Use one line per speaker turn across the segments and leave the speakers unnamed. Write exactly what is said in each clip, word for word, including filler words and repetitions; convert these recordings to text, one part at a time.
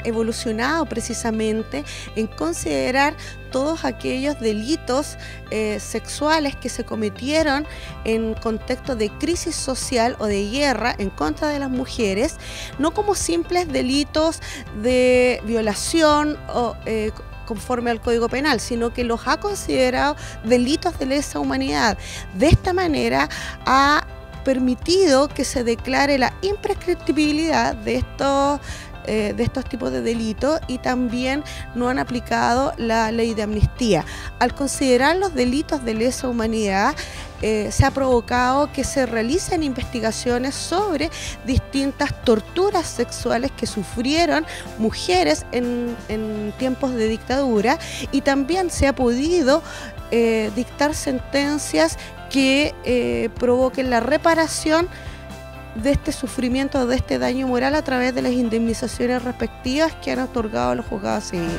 evolucionado precisamente en considerar todos aquellos delitos eh, sexuales que se cometieron en contexto de crisis social o de guerra en contra de las mujeres, no como simples delitos de violación o eh, conforme al Código Penal, sino que los ha considerado delitos de lesa humanidad. De esta manera ha permitido que se declare la imprescriptibilidad de estos Eh, de estos tipos de delitos, y también no han aplicado la ley de amnistía. Al considerar los delitos de lesa humanidad, eh, se ha provocado que se realicen investigaciones sobre distintas torturas sexuales que sufrieron mujeres en, en tiempos de dictadura, y también se ha podido eh, dictar sentencias que eh, provoquen la reparación de este sufrimiento, de este daño moral a través de las indemnizaciones respectivas que han otorgado los juzgados civiles.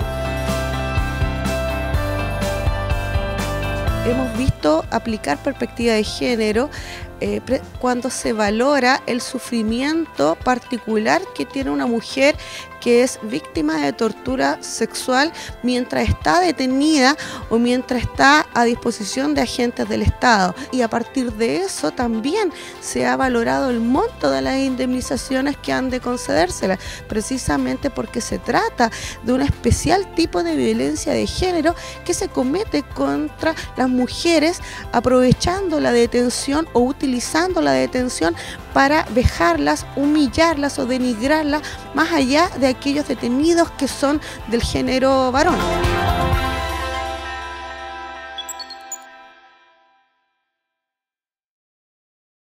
Hemos visto aplicar perspectiva de género eh, cuando se valora el sufrimiento particular que tiene una mujer que es víctima de tortura sexual mientras está detenida o mientras está a disposición de agentes del Estado. Y a partir de eso también se ha valorado el monto de las indemnizaciones que han de concedérselas, precisamente porque se trata de un especial tipo de violencia de género que se comete contra las mujeres, aprovechando la detención o utilizando la detención para vejarlas, humillarlas o denigrarlas, más allá de aquellos detenidos que son del género varón.